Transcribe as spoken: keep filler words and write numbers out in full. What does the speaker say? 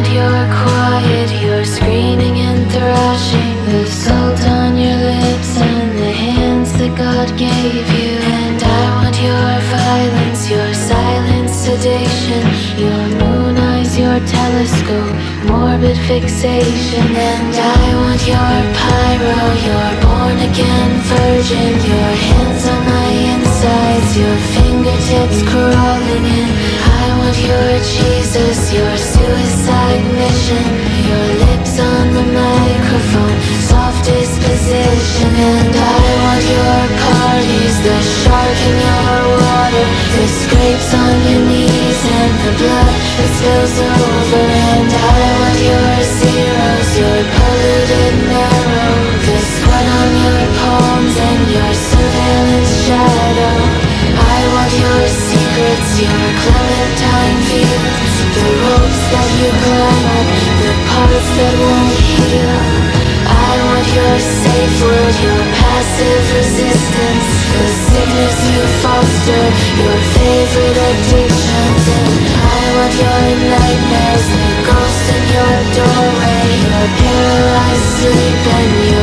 want your quiet, your screaming and thrashing, the salt on your lips and the hands that God gave you. And I want your violence, your silent sedation, your moon eyes, your telescope, morbid fixation. And I want your pyro, your born-again virgin, your hands on my insides, your fingertips crawling in. I want your Jesus, your suicide mission, your lips on the microphone, soft disposition. And I want your parties, the shark in your water, the scrapes on your knees and the blood that spills over. And I want your zeros, your polluted marrow, the sweat on your palms and your surveillance shadow. I want your secrets, your clementine fields, the ropes that you climb, the parts that won't heal. I want your safe word, your passive resistance, the sickness you foster, your favorite addictions. And I want your nightmares, the ghost in your doorway, your paralyzed sleep and your